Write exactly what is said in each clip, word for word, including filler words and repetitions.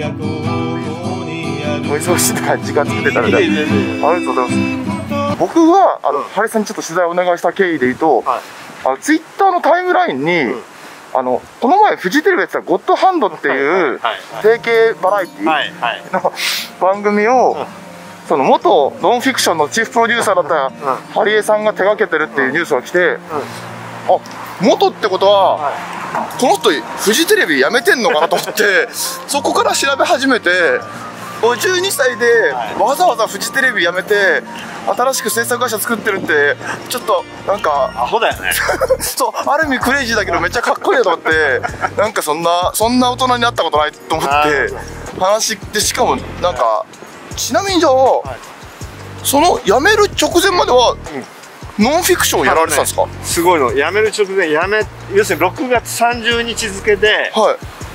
お忙しい中時間作ってたので、ありがとうございます。僕はあのハリさんにちょっと取材をお願いした経緯で言うと、あのツイッターのタイムラインに、あのこの前フジテレビやってた「ゴッドハンド」っていう定型バラエティの番組を、その元ノンフィクションのチーフプロデューサーだったハリエさんが手がけてるっていうニュースが来て、あ、元ってことはこの人フジテレビ辞めてんのかなと思って、そこから調べ始めて、ごじゅうにさいでわざわざフジテレビ辞めて新しく制作会社作ってるって、ちょっとなんかアホだよねそう、ある意味クレイジーだけどめっちゃかっこいいなと思って、なんかそんなそんな大人になったことないと思って話で、しかもなんかちなみにじゃあ、はい、その辞める直前までは、うん、ノンフィクションをやられてたんですか？ ね、すごいの、辞める直前、辞め要するにろくがつさんじゅうにち付で、はい、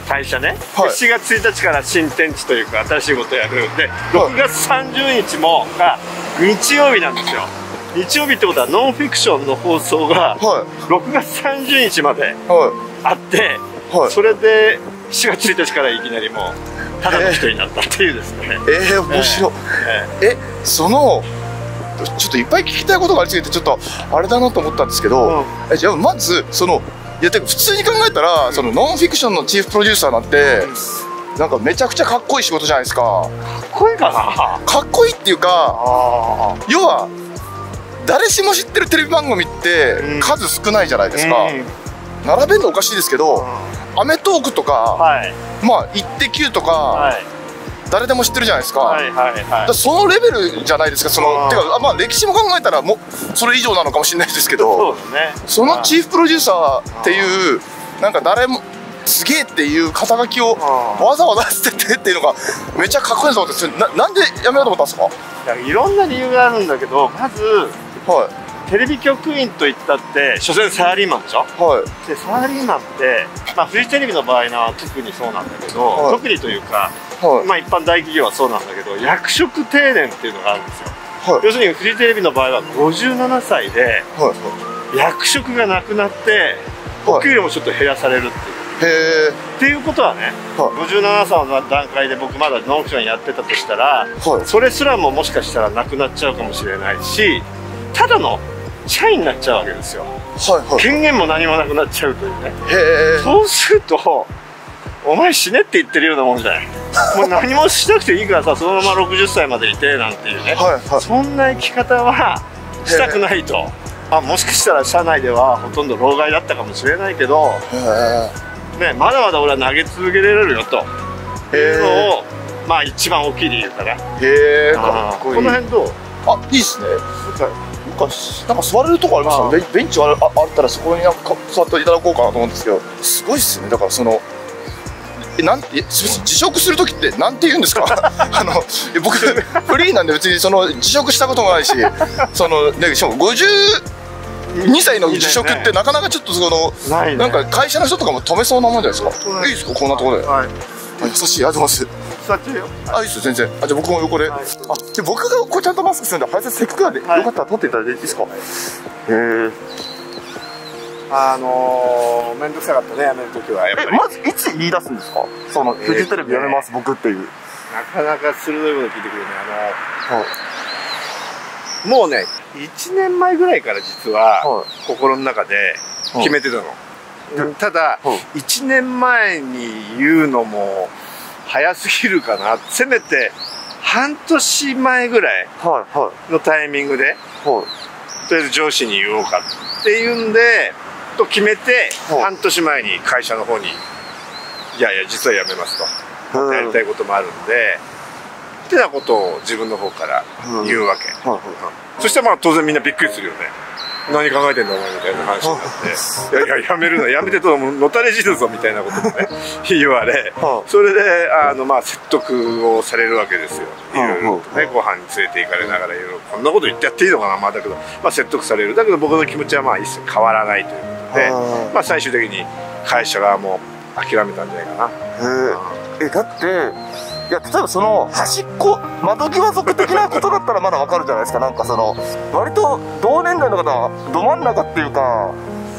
会社ね、はい、しちがつついたちから新天地というか新しいことをやるんで、ろくがつさんじゅうにちもが日曜日なんですよ。日曜日ってことはノンフィクションの放送がろくがつさんじゅうにちまであって、はい、それでしちがつついたちからいきなりもうただの人になったっていうですね。 えー、面白い。えー、えそのちょっといっぱい聞きたいことがありすぎてちょっとあれだなと思ったんですけど、うん、えじゃあまずそのいやてか普通に考えたら、うん、そのノンフィクションのチーフプロデューサーなんて、うん、なんかめちゃくちゃかっこいい仕事じゃないですか。かっこいいかな。 かっこいいっていうか、要は誰しも知ってるテレビ番組って数少ないじゃないですか。うん、並べるのおかしいですけど、うん、アメトーークとか、はい、まあ「イッテ Q!」とか、はい、誰でも知ってるじゃないですか。そのレベルじゃないですか。そのてかまあ歴史も考えたらもそれ以上なのかもしれないですけど、 そうですね、そのチーフプロデューサーっていうなんか誰もすげえっていう肩書きをわざわざ捨ててっていうのがめちゃかっこいいなと思って、ななんでやめようと思ったんですか？ いや、いろんな理由があるんだけど、まず、はい、テレビ局員といったって所詮サラリーマンでしょ。はい、でサラリーマンって、まあ、フジテレビの場合は特にそうなんだけど、はい、特にというか、はい、まあ一般大企業はそうなんだけど、役職定年っていうのがあるんですよ。はい、要するにフジテレビの場合はごじゅうななさいで役職がなくなってお給料もちょっと減らされるっていう。へーっていうことはね、はい、ごじゅうななさいの段階で僕まだノンフィクションやってたとしたら、はい、それすらももしかしたらなくなっちゃうかもしれないし、ただの社員になっちゃうわけですよ。はいはい、権限も何もなくなっちゃうというね。へーそうするとお前死ねって言ってるようなもんじゃない。もう何もしなくていいからさ、そのままろくじゅっさいまでいてなんていうね、はいはい、そんな生き方はしたくないと。まあ、もしかしたら社内ではほとんど老害だったかもしれないけど、ね、まだまだ俺は投げ続けられるよというのを、まあ一番大きい理由かな。へえ、かっこいい。この辺どう？あ、いいっすね。なんかなんか座れるとこありますよね。ベンチあったらそこになんか座っていただこうかなと思うんですけど、すごいっすね。だからそのえなんて辞職する時ってなんて言うんですか？あの僕フリーなんで別にその辞職したこともないし、そのね、しかもごじゅうにさいの辞職ってなかなかちょっとそのなんか会社の人とかも止めそうなもんじゃないですか。いいですかこんなところで。はい。優しい、ありがとうございます。座ってるよ。あ、いいですよ全然。あ、じゃあ僕も横で。あ、で僕がこうちゃんとマスクするんで、林さんせっかくなんでよかったら撮っていただいていいですか？へえ。あのー、面倒くさかったね、辞めるときはやっぱり。まずいつ言い出すんですか？そのフジテレビ辞めます僕っていう。なかなか鋭いこと聞いてくるね。あの、はい、もうねいちねんまえぐらいから実は、はい、心の中で決めてたの。はい、ただ、はい、いちねんまえに言うのも早すぎるかな。せめて半年前ぐらいのタイミングで、はいはい、とりあえず上司に言おうかっていうんでと決めて、半年前に会社の方に「いやいや実は辞めます」と「やりたいこともあるんで」ってなことを自分の方から言うわけ。そしてまあ当然みんなびっくりするよね。何考えてんだお前みたいな話になって「いやいや辞めるのやめてとのたれ死ぬぞ」みたいなこともね言われ、それであのまあ説得をされるわけですよ。いろいろとねご飯に連れて行かれながらいろいろこんなこと言ってやっていいのかな、まあだけどまあ説得される。だけど僕の気持ちはまあ一切変わらないということで、まあ最終的に会社側も諦めたんじゃないかな。えだっていや例えばその端っこ窓際族的なことだったらまだわかるじゃないですか。なんかその割と同年代の方はど真ん中っていうか、そうね、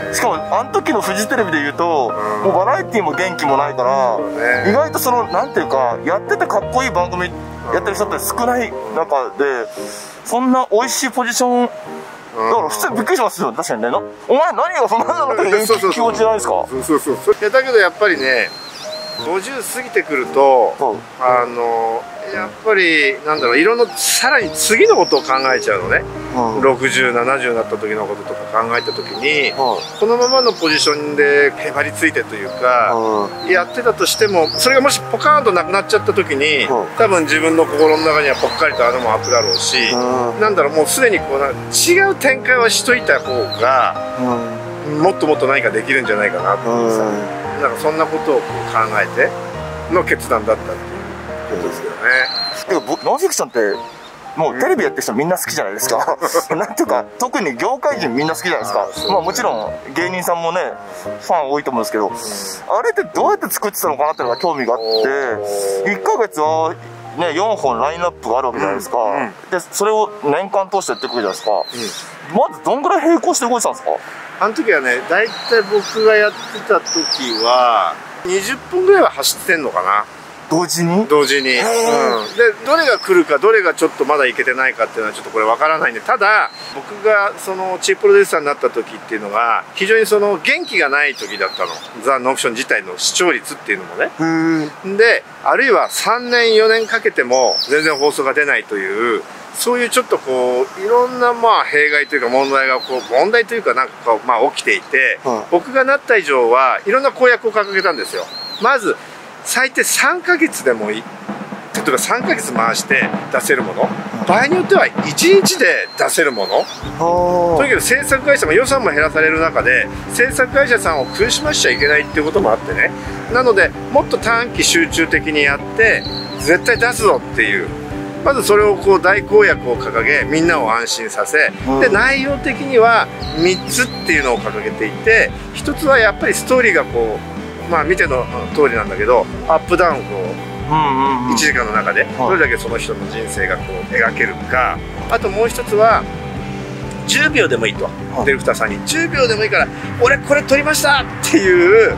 しかもあの時のフジテレビで言うと、もうバラエティーも元気もないから、意外とそのなんていうかやっててかっこいい番組やってる人って少ない中で、そんな美味しいポジションだから普通びっくりしますよ。確かにね、お前何がそんなのっていう気持ちじゃないですか。 そうそうそうそう。だけどやっぱりね、ごじゅう過ぎてくると、あのやっぱりなんだろう、いろんなさらに次のことを考えちゃうのね。ろくじゅう、ななじゅうになった時のこととか考えた時に、このままのポジションでへばりついてというかやってたとしても、それがもしポカーンとなくなっちゃった時に、多分自分の心の中にはぽっかりと穴も開くだろうし、なんだろう、もうすでにこうな違う展開はしといた方がもっともっと何かできるんじゃないかなっていうさ、なんかそんなことをこう考えての決断だったっていうことですよね。 ノンフィクションってもうテレビやってる人みんな好きじゃないですか。なんていうか特に業界人みんな好きじゃないですか。まあもちろん芸人さんもねファン多いと思うんですけど、あれってどうやって作ってたのかなっていうのが興味があって、いっかげつはねよんほんラインナップがあるわけじゃないですか。でそれを年間通してやっていくわけじゃないですか。まずどんぐらい並行して動いてたんですか？ あの時はね、大体僕がやってた時はにじゅっぽんぐらいは走ってんのかな。 同時に同時に、うん、でどれが来るかどれがちょっとまだいけてないかっていうのはちょっとこれわからないんで、ただ僕がそのチーフプロデューサーになった時っていうのが非常にその元気がない時だったの。ザ・ノンフィクション自体の視聴率っていうのもね。であるいはさんねんよねんかけても全然放送が出ないという、そういうちょっとこういろんなまあ弊害というか問題がこう問題というかなんかこうまあ起きていて、うん、僕がなった以上はいろんな公約を掲げたんですよ。まず最低さんかげつでもいい、例えばさんかげつ回して出せるもの、場合によってはいちにちで出せるもの、とにかく制作会社も予算も減らされる中で制作会社さんを苦しましちゃいけないっていうこともあってね、なのでもっと短期集中的にやって絶対出すぞっていう、まずそれをこう大公約を掲げみんなを安心させ、で内容的にはみっつっていうのを掲げていて、ひとつはやっぱりストーリーがこうまあ見ての通りなんだけど、アップダウンをこういちじかんの中でどれだけその人の人生がこう描けるか、あともう一つはじゅうびょうでもいいと、ディレクターさんにじゅうびょうでもいいから俺これ撮りましたっていう、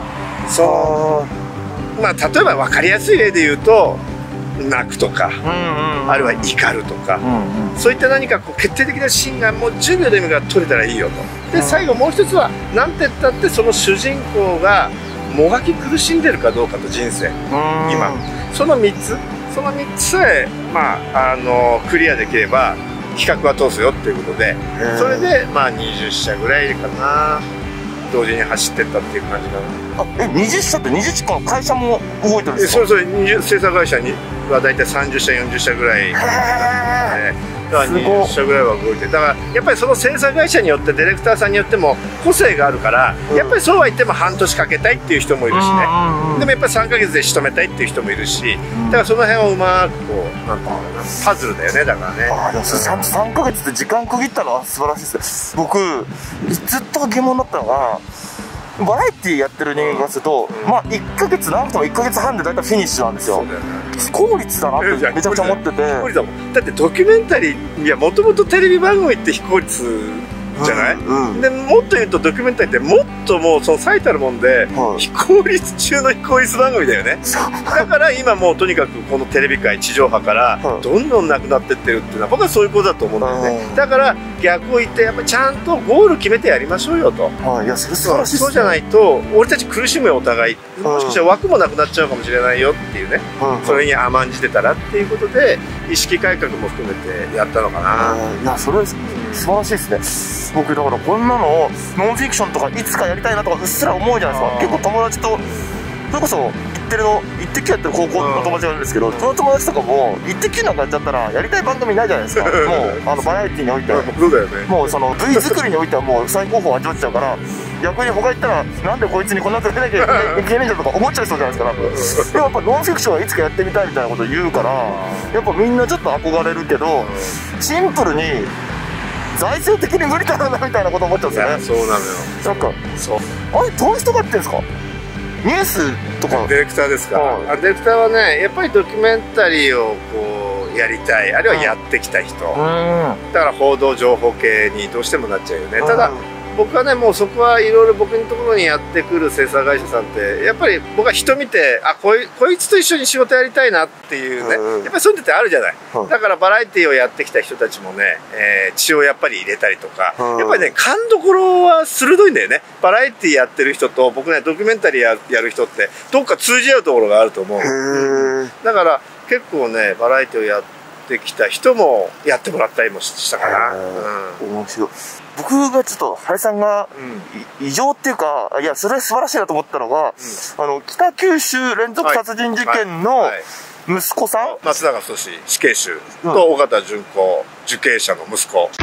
そうまあ例えば分かりやすい例で言うと泣くとか、あるいは怒るとか、そういった何かこう決定的なシーンがもうじゅうびょうでもいいから撮れたらいいよと。で最後もう一つはなんて言ったってその主人公がもがき苦しんでるかどうかと、人生今そのみっつそのみっつさえまああのクリアできれば企画は通すよっていうことで、それでまあにじゅっしゃぐらいかな同時に走ってったっていう感じかな。 あえにじゅっしゃってにじゅっしゃの会社も動いてるんですか？ そうそう、制作会社には大体さんじゅっしゃよんじゅっしゃぐらいなんで、だからにじゅっしゃぐらいは動いて、だからやっぱりその制作会社によってディレクターさんによっても個性があるから、うん、やっぱりそうは言っても半年かけたいっていう人もいるしね、でもやっぱりさんかげつで仕留めたいっていう人もいるし、だからその辺をうまくこうなんていうのかな、パズルだよね。だからね、 ああでもちゃんとさんかげつで時間区切ったのは素晴らしいです。僕ずっと疑問だったのが、バラエティーやってる人間からすると、うん、まあいっかげつ長くてもいっかげつはんで大体フィニッシュなんですよ。非効率だなってめちゃくちゃ思ってて、 だってドキュメンタリー、いやもともとテレビ番組って非効率じゃない、うんうん、でもっと言うとドキュメンタリーってもっともうその最たるもんで、はい、非効率中の非効率番組だよね。だから今もうとにかくこのテレビ界地上波からどんどんなくなってってるっていうのは僕はそういうことだと思うんだよね。だから逆を言ってやっぱりちゃんとゴール決めてやりましょうよと。 いやそれ素晴らしいですね。 そうじゃないと俺たち苦しむよお互い、もしかしたら枠もなくなっちゃうかもしれないよっていうね、それに甘んじてたらっていうことで意識改革も含めてやったのかな。 いやそれ素晴らしいですね。僕だからこんなのをノンフィクションとかいつかやりたいなとかうっすら思うじゃないですか。結構友達とそれこそ行ってるのイッテ Q やってる高校の友達がいるんですけど、その友達とかもイッテ Q なんかやっちゃったらやりたい番組ないじゃないですか。もうあのバラエティーにおいてそうだよね、 もうその V 作りにおいてはもう最高峰味わっちゃうから、逆に他行ったらなんでこいつにこんなことやらなきゃいけないんだとか思っちゃいそうじゃないですか。でもやっぱノンフィクションはいつかやってみたいみたいなこと言うから、やっぱみんなちょっと憧れるけどシンプルに財政的に無理だなみたいなこと思っちゃうんですよね。 そうなのよ。 なんかそうあれどういう人がやってるんですか？ニュースとかディレクターですか？あディレクターはねやっぱりドキュメンタリーをこうやりたい、あるいはやってきた人、うん、だから報道情報系にどうしてもなっちゃうよね。ただ僕はねもうそこはいろいろ僕のところにやってくる制作会社さんってやっぱり僕は人見てあこいこいつと一緒に仕事やりたいなっていうね、うん、やっぱりそういうのってあるじゃない、うん、だからバラエティーをやってきた人たちもね、えー、血をやっぱり入れたりとか、うん、やっぱりね勘どころは鋭いんだよね。バラエティーやってる人と僕ねドキュメンタリー や, やる人ってどっか通じ合うところがあると思う。だから結構ねバラエティーをやってきた人もやってもらったりもしたかな。 うん、面白い。僕がちょっと原さんが異常っていうか、いやそれ素晴らしいなと思ったのが、うん、あの北九州連続殺人事件の息子さん、はいはいはい、 松永聡死刑囚と尾形純子受刑者の息子、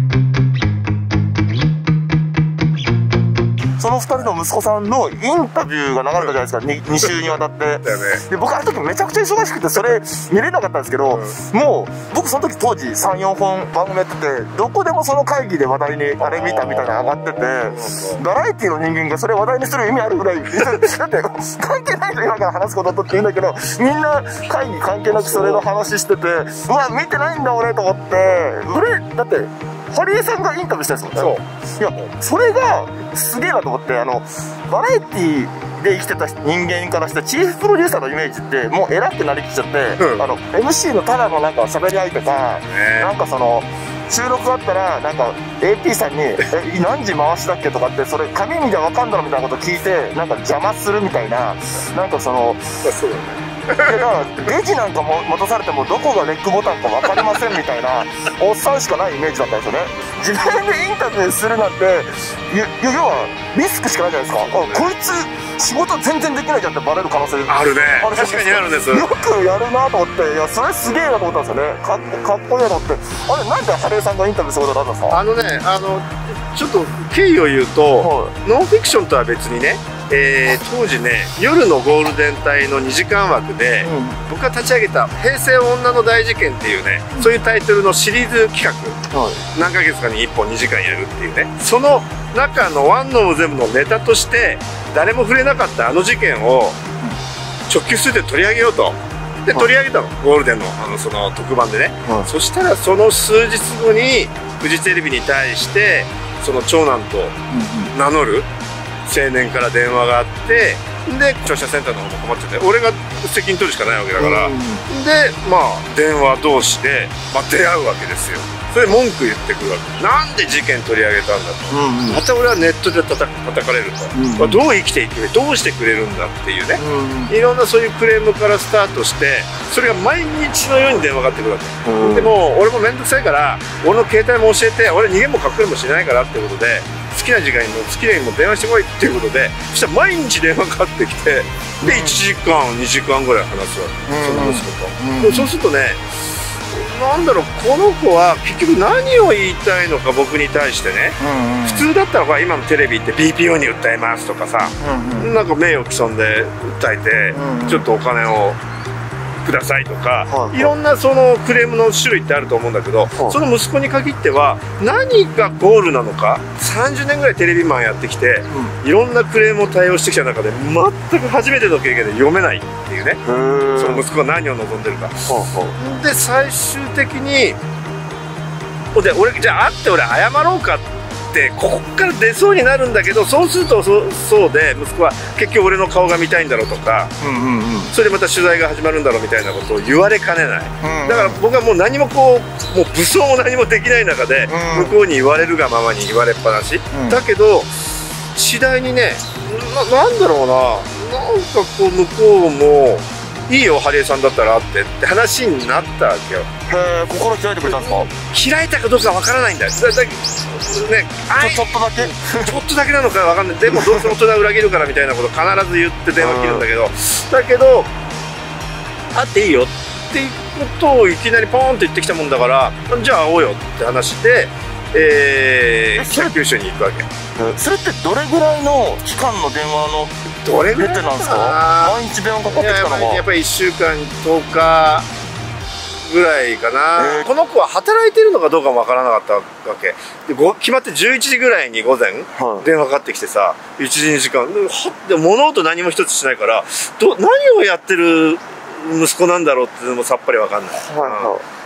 そのふたりの息子さんのインタビューが流れたじゃないですか、に, に週にわたって。で僕あの時めちゃくちゃ忙しくてそれ見れなかったんですけど、うん、もう僕その時当時さんよんほん番組やっててどこでもその会議で話題にあれ見たみたいなの上がってて、バラエティの人間がそれ話題にする意味あるぐらいだって関係ないと今から話すことって言うんだけど、みんな会議関係なくそれの話してて、うわ見てないんだ俺と思って、俺だってハリエさんがインタビューしたんですよ。そういやそれがすげえなと思って、あのバラエティーで生きてた人間からしたチーフプロデューサーのイメージってもう偉くなりきっちゃって、うん、あの エムシー のただのなんか喋り合いとか、ね、なんかその収録があったらなんか エーピー さんに「え何時回しだっけ?」とかってそれ紙見りゃ分かんだろみたいなこと聞いてなんか邪魔するみたいな、なんかそのそうだねだからレジなんかも持たされてもどこがレックボタンか分かりませんみたいなおっさんしかないイメージだったんですよね。自分でインタビューするなんて要はリスクしかないじゃないですか。あこいつ仕事全然できないじゃんってバレる可能性あるね。確かにあるんです。 よくやるなと思って、いやそれすげえなと思ったんですよね。か っ, かっこいいなと思って、あれなんでハレーさんがインタビューすることだったんですか。 あのねあのちょっと経緯を言うと、はい、ノンフィクションとは別にね、えー、当時ね夜のゴールデン帯のにじかんわくで、うん、僕が立ち上げた「平成女の大事件」っていうね、うん、そういうタイトルのシリーズ企画、はい、何ヶ月かにいっぽんにじかんやるっていうね、その中のワンの全部のネタとして誰も触れなかったあの事件を直球数で取り上げようと。で取り上げたの、ゴールデンの、あのその特番でね、はい、そしたらその数日後にフジテレビに対してその長男と名乗る青年から電話があって、で聴取センターの方も困ってて俺が責任取るしかないわけだから、でまあ電話同士で、まあ、出会うわけですよ。それで文句言ってくるわけ。なんで事件取り上げたんだと、うんうん、また俺はネットで叩かれると、うんうん、どう生きていくどうしてくれるんだっていうね、うんうん、いろんなそういうクレームからスタートして、それが毎日のように電話がかかってくるわけ、うん、でも俺も面倒くさいから俺の携帯も教えて、俺逃げも隠れもしないからってことで好きな時間にも好きなにも電話してこいっていうことで、そしたら毎日電話かかってきて、でいちじかんにじかんぐらい話すわけ、うん、その息子と、うん、でもそうするとね、なんだろう、この子は結局何を言いたいのか僕に対してね、うんうん、普通だったら今のテレビって ビーピーオー に訴えますとかさ、うんうん、なんか名誉毀損で訴えて、うんうん、ちょっとお金をくださいとか、はい、いろんなそのクレームの種類ってあると思うんだけど、はい、その息子に限っては何がゴールなのか、さんじゅうねんぐらいテレビマンやってきて、うん、いろんなクレームを対応してきた中で全く初めての経験で読めないっていうね、その息子が何を望んでるか、はい、で最終的にで俺じゃあ会って俺謝ろうかってここから出そうになるんだけど、そうすると そ, そうで息子は結局俺の顔が見たいんだろうとか、それでまた取材が始まるんだろうみたいなことを言われかねない、うんうん、だから僕はもう何もこうもう武装も何もできない中で向こうに言われるがままに言われっぱなし、うん、だけど次第にね な, なんだろうな、なんかこう向こうもいいよハリエさんだったらってって話になったわけよ。 へえ、心開いてくれたんですか。 開いたかどうかわからないんだよ。だだね、 ちょっとだけちょっとだけなのかわかんない。でもどうせ大人裏切るからみたいなこと必ず言って電話切るんだけど、だけど会っていいよっていうことをいきなりポーンって言ってきたもんだから、じゃあ会おうよって話で、えー、北九州に行くわけ。 それってどれぐらいの期間の電話のどれぐらいなんですか。 毎日電話かかってきたのがやっぱりいっしゅうかんとおかぐらいかな、えー、この子は働いてるのかどうかもわからなかったわけで、決まってじゅういちじぐらいに午前、はい、電話かかってきてさ、いちじにじかんでで物音何も一つしないからど何をやってる息子なんだろうっていうのもさっぱりわかんない。はい、はい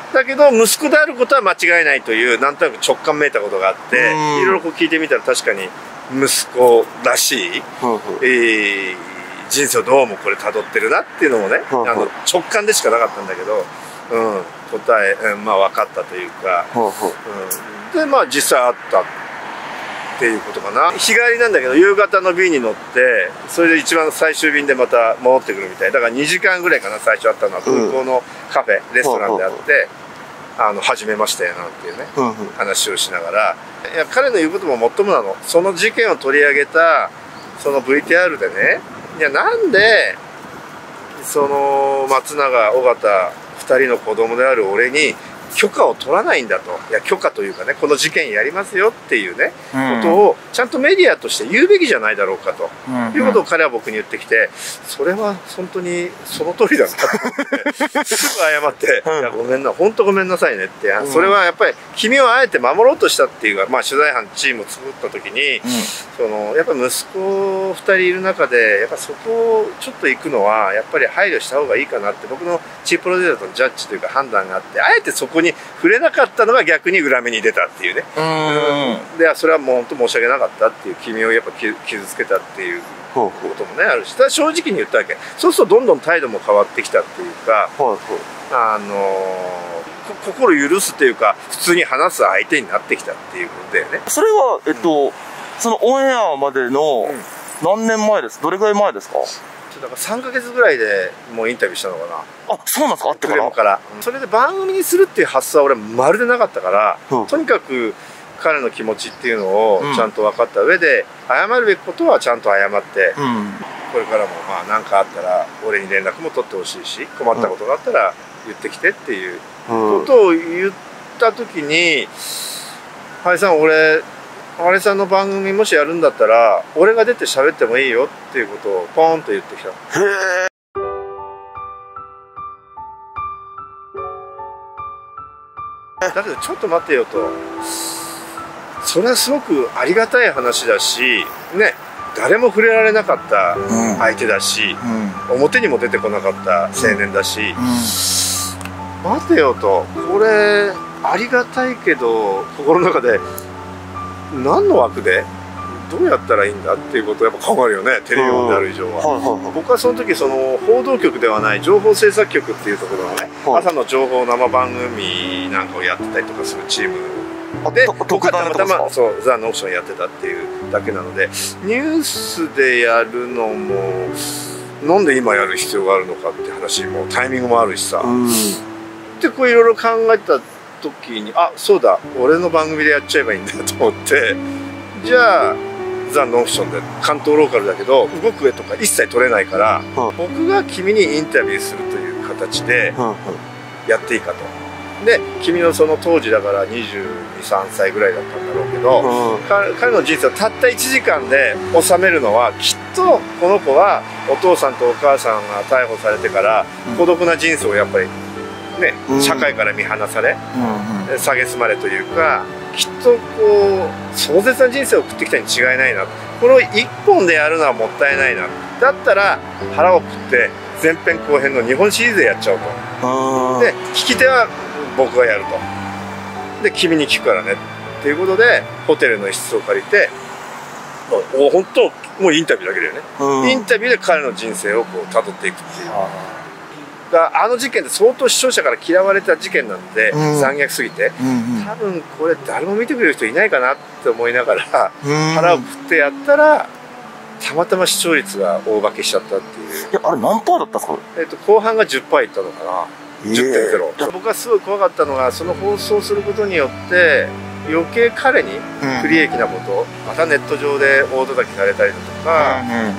だけど息子であることは間違いないというなんとなく直感めいたことがあっていろいろこう聞いてみたら確かに息子らしい、えー、人生をどうもこれ辿ってるなっていうのもね、あの直感でしかなかったんだけど、うん、答え、うん、まあ分かったというか、うん、でまあ実際あったっていうことかな。日帰りなんだけど夕方の便に乗ってそれで一番最終便でまた戻ってくるみたいだからにじかんぐらいかな。最初あったのは空港のカフェ、うん、レストランであってあの初めましてなんていうね、うん、話をしながらいや彼の言うことももっともなの。その事件を取り上げたその ブイティーアール でね、いやなんでその松永尾形ふたりの子供である俺に許可を取らないんだと。いや許可というかね、この事件やりますよっていうね、うん、ことをちゃんとメディアとして言うべきじゃないだろうかと、うん、いうことを彼は僕に言ってきて、それは本当にその通りだなと思ってすぐ謝って「いやごめんな、本当ごめんなさいね」って、うん、それはやっぱり君をあえて守ろうとしたっていうか、まあ、取材班チームを作った時に、うん、そのやっぱり息子ふたりいる中でやっぱそこをちょっと行くのはやっぱり配慮した方がいいかなって僕のチーフプロデューサーとのジャッジというか判断があって、あえてそこに触れなかったのが逆に裏目に出たっていうね。うん、でそれはもう本当申し訳なかったっていう、君をやっぱ傷つけたっていうこともねあるし、ただ正直に言ったわけ。そうするとどんどん態度も変わってきたっていうか、あの心許すっていうか普通に話す相手になってきたっていうことだよね。 それはえっと、うん、そのオンエアまでの何年前です？どれぐらい前ですか？ だからさんかげつぐらいでもうインタビューしたのかな。 あ、そうなんですか。あってからから、うん、それで番組にするっていう発想は俺まるでなかったから、うん、とにかく彼の気持ちっていうのをちゃんと分かった上で、うん、謝るべきことはちゃんと謝って、うん、これからもまあ何かあったら俺に連絡も取ってほしいし、困ったことがあったら言ってきてっていうことを言った時に「ハリさん、俺ハリさんの番組もしやるんだったら俺が出て喋ってもいいよ」っていうことをポーンと言ってきた。へえ。だけどちょっと待てよと、それはすごくありがたい話だしね、誰も触れられなかった相手だし、うん、表にも出てこなかった青年だし、うん、待てよと、これありがたいけど心の中で何の枠でどうやったらいいんだっていうことをやっぱ考えるよね、テレビになる以上は。僕はその時その報道局ではない情報制作局っていうところのね、朝の情報生番組なんかをやってたりとかするチームで、僕はたまたまそうザ・ノーションやってたっていうだけなので、ニュースでやるのもなんで今やる必要があるのかって話もタイミングもあるしさ、でこういろいろ考えた時に、あ、そうだ、俺の番組でやっちゃえばいいんだと思って、じゃあザ・ノーフィションで関東ローカルだけど動く絵とか一切撮れないから、うん、僕が君にインタビューするという形でやっていいかと。で君のその当時だからにじゅうに、さんさいぐらいだったんだろうけど、うん、彼, 彼の人生をたったいちじかんで収めるのはきっとこの子はお父さんとお母さんが逮捕されてから孤独な人生をやっぱりね、うん、社会から見放され、うん、蔑まれというか、きっとこう壮絶な人生を送ってきたに違いないな、これを一本でやるのはもったいないな、だったら腹をくって前編後編のにほんシリーズでやっちゃおうと。で聞き手は僕がやると。で君に聞くからねっていうことでホテルの一室を借りて、もう本当もうインタビューだけだよね、うん、インタビューで彼の人生をこう辿っていくっていう。だあの事件って相当視聴者から嫌われた事件なので、うん、残虐すぎて、うんうん、多分これ誰も見てくれる人いないかなって思いながら、うん、腹を振ってやったらたまたま視聴率が大化けしちゃったっていう。 いや、あれ何パーだったんですか？ えっと後半が じゅっパーセント いったのかな、えー、じゅってんゼロ。僕はすごい怖かったのが、その放送することによって余計彼に不利益なこと、うん、またネット上で大叩きされたりだとか、うんうん、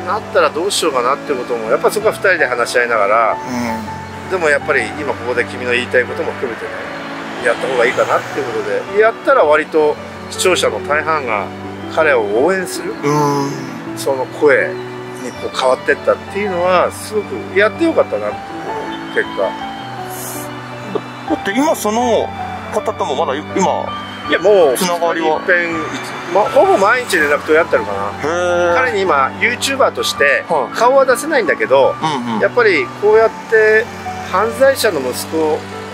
なったらどうしようかなっていうこともやっぱそこはふたりで話し合いながら、うん、でもやっぱり今ここで君の言いたいことも含めてねやった方がいいかなっていうことでやったら、割と視聴者の大半が彼を応援する、うん、その声にこう変わってったっていうのはすごくやってよかったなっていう結果。 だって今その方ともまだ今いやもうつながりは、 ま、ほぼ毎日連絡取り合ってるかな。彼に今 ユーチューバー として顔は出せないんだけど、はい、やっぱりこうやって犯罪者の息子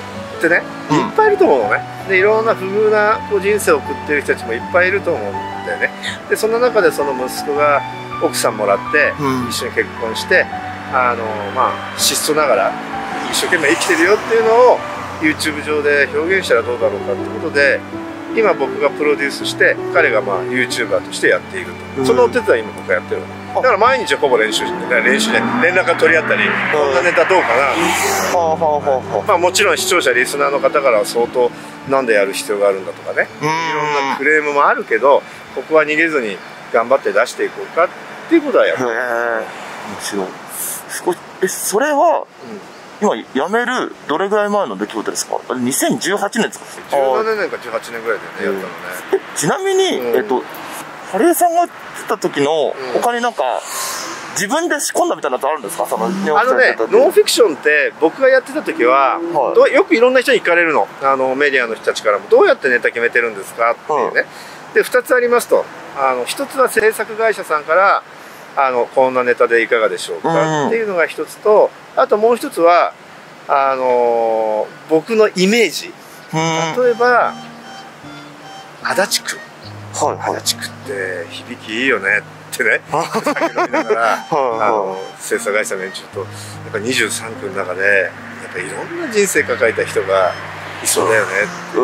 ってね、いっぱいいると思うのね。でいろんな不遇なこう人生を送ってる人たちもいっぱいいると思うんだよね。でそんな中でその息子が奥さんもらって、一緒に結婚してあのまあ質素ながら一生懸命生きてるよっていうのを YouTube 上で表現したらどうだろうかってことで、今僕がプロデュースして彼がまあ YouTuber としてやっていると、そのお手伝い今僕がやってるの。だから毎日ほぼ練習して、練習で連絡が取り合ったり、こんなネタどうかな、まあもちろん視聴者リスナーの方からは相当なんでやる必要があるんだとかね、いろんなクレームもあるけど、ここは逃げずに頑張って出していこうかっていうことはやる。へえ、 面白い。少しえそれは、うん、今辞めるどれぐらい前の出来事ですか？にせんじゅうはちねんですか？ じゅうななねんかじゅうはちねんぐらいだよね、やったのね。 ちなみに、うん、えっと春江さんが来た時の他になんか、うん、自分で仕込んだみたいなのあるんですか？そのあのね、ノンフィクションって僕がやってた時は、はい、どよくいろんな人に聞かれるの、あのメディアの人たちからもどうやってネタ決めてるんですかっていうね、はい、でふたつありますと、あのひとつは制作会社さんからあのこんなネタでいかがでしょうかっていうのがひとつと、あともうひとつはあの僕のイメージ、例えば足立区、はい、足立区って響きいいよねってね酒飲みながらあの制作会社の連中とやっぱにじゅうさんくの中でやっぱいろんな人生抱えた人がいそうだよねって、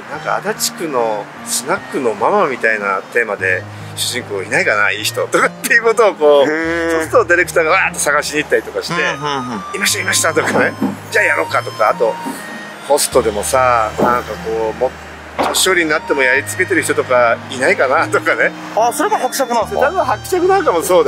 なんか足立区のスナックのママみたいなテーマで主人公いないかないい人とかっていうことをこう、そうするとディレクターがわーっと探しに行ったりとかして「いましたいました」とかね「じゃあやろうか」とか、あとホストでもさ、なんかこうも年寄りになってもやり続けてる人とかいないかなとかね。 あ、それが伯爵なんですか？ 多分伯爵なんかもそうで、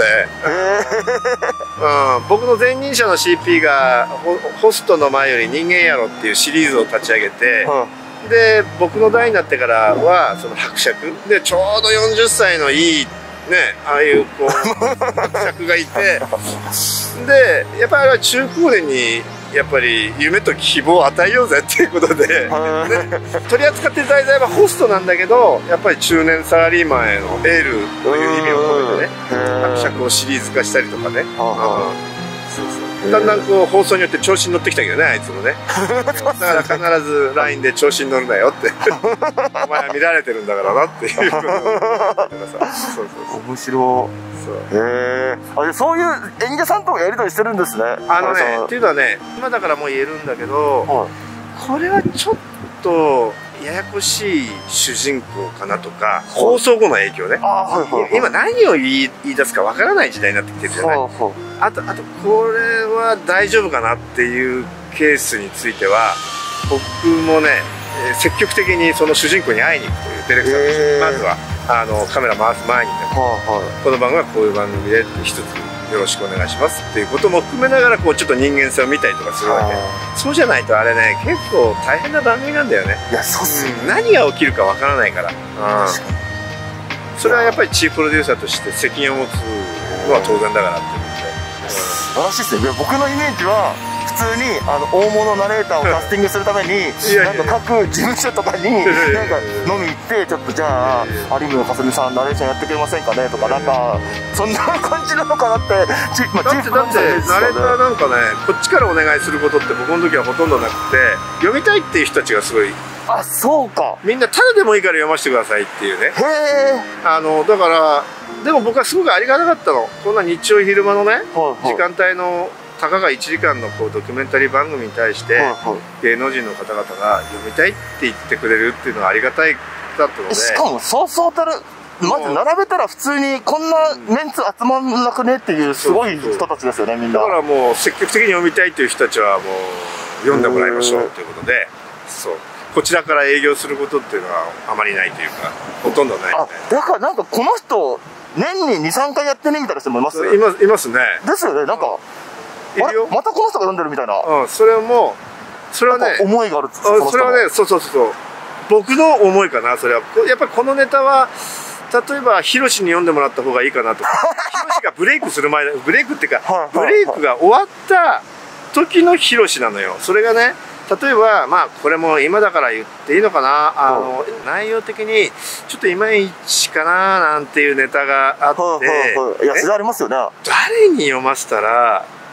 うん、僕の前任者の シーピー がホ, ホストの前より人間やろっていうシリーズを立ち上げて、うん、で僕の代になってからはその伯爵でちょうどよんじゅっさいのいいね、ああいうこう伯爵がいて、でやっぱりあれは中高年にやっぱり夢と希望を与えようぜっていうことで、ね、取り扱ってる題材はホストなんだけど、やっぱり中年サラリーマンへのエールという意味を込めてね、伯爵をシリーズ化したりとかね、だんだんこう放送によって調子に乗ってきたけどね、あいつもね。だから必ず ライン で調子に乗るなよってお前は見られてるんだからなっていうこと面白い。へえ、あ、そういう演者さんともやり取りしてるんですね。 あのね、っていうのはね、今だからもう言えるんだけど、はい、これはちょっとややこしい主人公かなとか、はい、放送後の影響ね、はい、今何を言い言い出すかわからない時代になってきてるじゃない、はい、あとあとこれは大丈夫かなっていうケースについては僕もね、積極的にその主人公に会いに行くというディレクターとしてまずはあのカメラ回す前にね、はい、この番組はこういう番組で一つよろしくお願いしますっていうことも含めながらこうちょっと人間性を見たりとかするわけ。そうじゃないとあれね、結構大変な番組なんだよね。いや、そうっすね、うん、何が起きるかわからないから、うん、それはやっぱりチーフプロデューサーとして責任を持つのは当然だからっていうことで、 素晴らしいですね。僕のイメージは普通にあの大物ナレーターをキャスティングするためになんか各事務所とかになんか飲み行って、ちょっとじゃあ有村架純さんナレーションやってくれませんかねとか、なんかそんな感じなのかなって。チーフだってだってナレーターなんかね、こっちからお願いすることって僕の時はほとんどなくて、読みたいっていう人たちがすごい、 あ、そうか、 みんなただでもいいから読ませてくださいっていうね。へえ。 あのだからでも僕はすごくありがたかったの。こんな日曜昼間のね、はいはい、時間帯のたかがいちじかんのこうドキュメンタリー番組に対して、はいはい、芸能人の方々が読みたいって言ってくれるっていうのはありがたいだったので、 しかもそうそうたる、まず並べたら普通にこんなメンツ集まんなくねっていうすごい人たちですよね、みんな。 だからもう積極的に読みたいという人たちはもう読んでもらいましょうということで、そうこちらから営業することっていうのはあまりないというか、ほとんどない、ね、あ、 だからなんかこの人年ににさんかいやってねみたいな人もいますよ。 いますいますね。 ですよね。なんか、うん、あれまたこの人が読んでるみたいな。 うん、それはもうそれはね、 思いがある。 それはね、そうそうそう、僕の思いかな。それはやっぱりこのネタは例えばヒロシに読んでもらった方がいいかなとかヒロシがブレイクする前、ブレイクっていうかブレイクが終わった時のヒロシなのよ。それがね、例えばまあこれも今だから言っていいのかな、あの内容的にちょっといまいちかななんていうネタがあって、 いやそれありますよね。 誰に読ませたら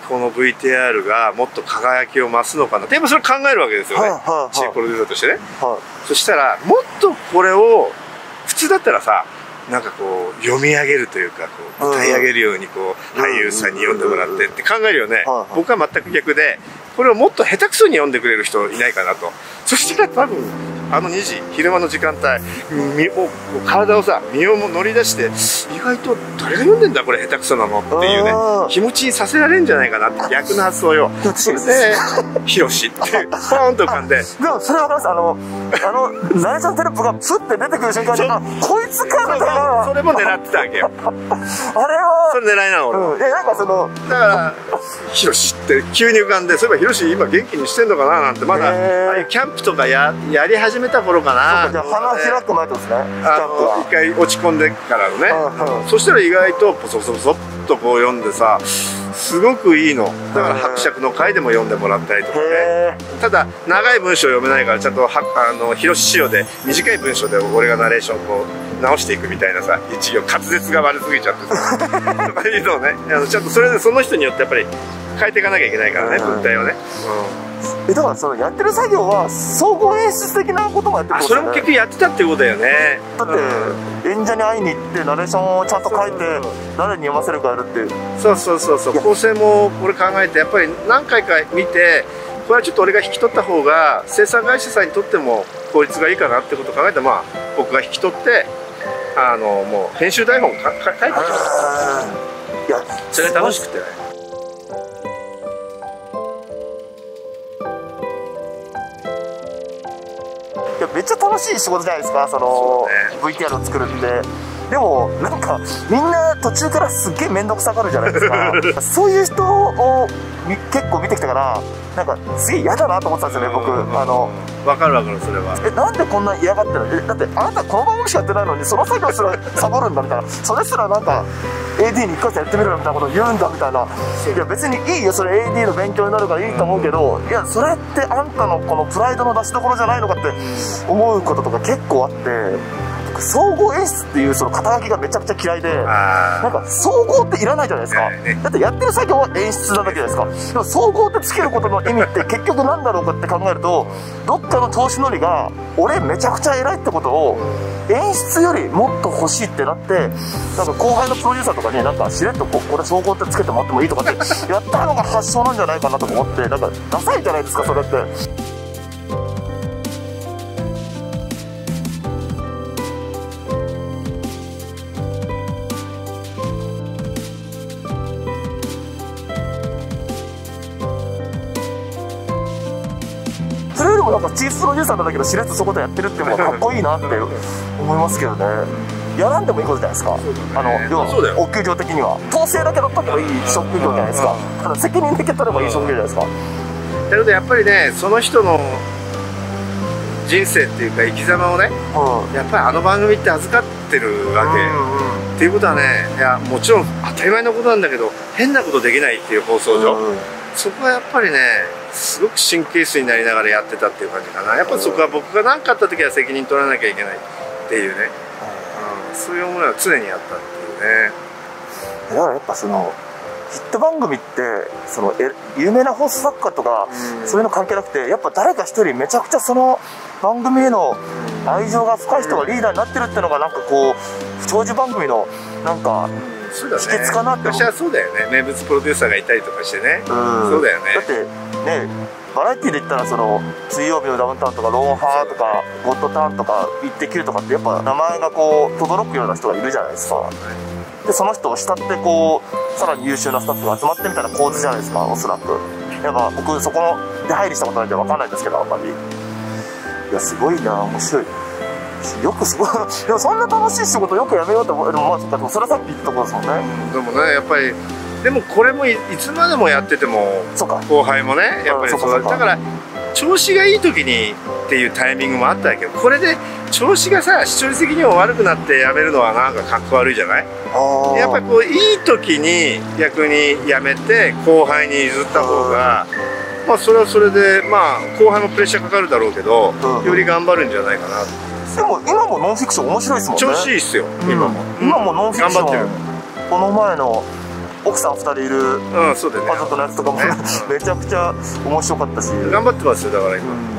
この ブイティーアール がもっと輝きを増すのかなって、やっぱそれ考えるわけですよね、チーフプロデューサーとしてね。そしたらもっとこれを普通だったらさ、なんかこう読み上げるというか、こう歌い上げるようにこう俳優さんに読んでもらってって考えるよね。僕は全く逆で、これをもっと下手くそに読んでくれる人いないかなと。そしたら多分あのにじ昼間の時間帯、身を体をさ身を乗り出して、意外と誰が読んでんだこれ下手くそなのっていうね気持ちにさせられるんじゃないかなって、逆の発想よ。それでヒロシってポーンと浮かんで、 でもそれわかります。あのあのナレーションテロップがプッて出てくる瞬間に、あ、こいつかみたいな。 それも狙ってたわけよ。 あれはそれ狙いなの俺。 うん、えなんかそのだからヒロシって急に浮かんで、そういえばヒロシ今元気にしてんのかななんて、まだああいうキャンプとかややり始めた頃かな。 じゃあ鼻開く前ですね。 あの一回落ち込んでからのね、うんうん、そしたら意外とポソポソポソっとこう読んでさ、すごくいいのだから、伯爵の回でも読んでもらったりとかね。ただ長い文章読めないから、ちゃんとはあの広志仕様で短い文章で俺がナレーションをこう直していくみたいなさ、一行滑舌が悪すぎちゃってさとかいうのをね、あのちゃんとそれでその人によってやっぱり変えていかなきゃいけないからね、文体をね。 えだからそのやってる作業は総合演出的なこともやってるんですよね。 それも結局やってたってことだよね。 だって演者に会いに行ってナレーションをちゃんと書いて誰に読ませるかやるっていう。 そうそうそうそう、構成も俺考えて、やっぱり何回か見て、これはちょっと俺が引き取った方が生産会社さんにとっても効率がいいかなってことを考えて、まあ僕が引き取ってあのもう編集台本かか書いてきた。いやそれ楽しくてね。 いやめっちゃ楽しい仕事じゃないですか、そのそ、ね、ブイティーアール を作るって。でもなんかみんな途中からすっげえ面倒くさがるじゃないですかそういう人を結構見てきたから、なんかすげえ嫌だなと思ってたんですよね、僕。あの分かる分かる、それは。 えなんでこんな嫌がってるの。えだってあなたこの番組しかやってないのにその作業すらサボるんだみたいな、それすらなんか エーディー に一回やってみろよみたいなこと言うんだみたいな。いや別にいいよ、それ エーディー の勉強になるからいいと思うけど、いやそれってあんたのこのプライドの出しどころじゃないのかって思うこととか結構あって、総合演出っていうその肩書きがめちゃくちゃ嫌いで、なんか総合っていらないじゃないですか。だってやってる作業は演出なだけじゃないですか。でも総合ってつけることの意味って結局なんだろうかって考えると、どっかの調子乗りが俺めちゃくちゃ偉いってことを演出よりもっと欲しいってなって、なんか後輩のプロデューサーとかになんかしれっとここれ総合ってつけてもらってもいいとかってやったのが発想なんじゃないかなと思って、なんかダサいじゃないですかそれって。それよりもなんかチーフプロデューサーなんだけどしれっとそこでやってるっていうのがかっこいいなって思いますけどね。やらんでもいいことじゃないですか。あの要はお給料的には統制だけ取っとけばいい職業じゃないですか。ただ責任だけ取ればいい職業じゃないですか。 だけどやっぱりね、その人の人生っていうか生き様をね、うん、やっぱりあの番組って預かってるわけ、うんうん、っていうことはね、いやもちろん当たり前のことなんだけど変なことできないっていう放送上、うん、そこはやっぱりねすごく神経質になりながらやってたっていう感じかな。やっぱそこは僕が何かあった時は責任取らなきゃいけないっていうね、うん、そういう思いは常にあったっていうね。 だからやっぱそのヒット番組ってそのえ有名な放送作家とか、うん、そういうの関係なくて、やっぱ誰か一人めちゃくちゃその番組への愛情が深い人がリーダーになってるっていうのがなんかこう長寿番組のなんか秘訣かなって。 昔はそうだよね、名物プロデューサーがいたりとかしてね、うん、そうだよね。 だってねバラエティーで言ったらその水曜日のダウンタウンとかロンハーとかゴッドタウンとかイッテ Q とかってやっぱ名前がこう轟くような人がいるじゃないですか。でその人を慕ってこうさらに優秀なスタッフが集まってみたいな構図じゃないですか、おそらく。やっぱ僕そこの出入りしたことないんで分かんないんですけど、あんまり。いやすごいな、面白い。よくすごいでもそんな楽しい仕事よくやめようと思う。でもまあそっか、それはさっき言ったことですもんね。 でもねやっぱりでもこれも い, いつまでもやってても後輩もねやっぱりそうだから調子がいい時にっていうタイミングもあったけど、これで調子がさ視聴率的にも悪くなってやめるのはなんかかっこ悪いじゃない。やっぱりこういい時に逆にやめて後輩に譲った方がまあそれはそれでまあ後輩もプレッシャーかかるだろうけど、うん、より頑張るんじゃないかな。 でも今もノンフィクション面白いですもんね。 調子いいっすよ、うん、今も今もノンフィクション。頑張ってる。この前の奥さんふたりいるうん、そうだよね。 家族のやつとかもめちゃくちゃ面白かったし、 頑張ってますよ、だから今。